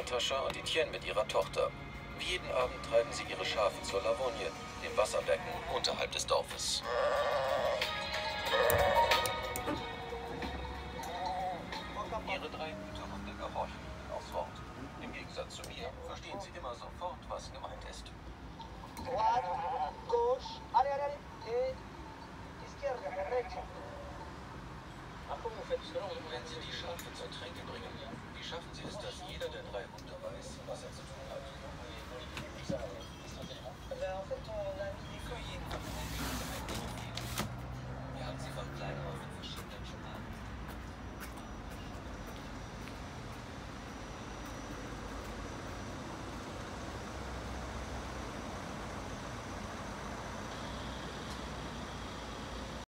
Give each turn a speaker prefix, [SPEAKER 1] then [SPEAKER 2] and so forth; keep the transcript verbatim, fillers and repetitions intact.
[SPEAKER 1] Natascha und Etienne mit ihrer Tochter. Wie jeden Abend treiben sie ihre Schafe zur Lavonie, dem Wasserbecken unterhalb des Dorfes. Ihre drei Hütehunde gehorchen ihnen aufs Wort. Im Gegensatz zu mir verstehen sie immer sofort, was gemeint ist. Wenn sie die Schafe zur Tränke bringen, wie schaffen sie es, dass jeder der drei Hunde weiß, was er zu tun hat?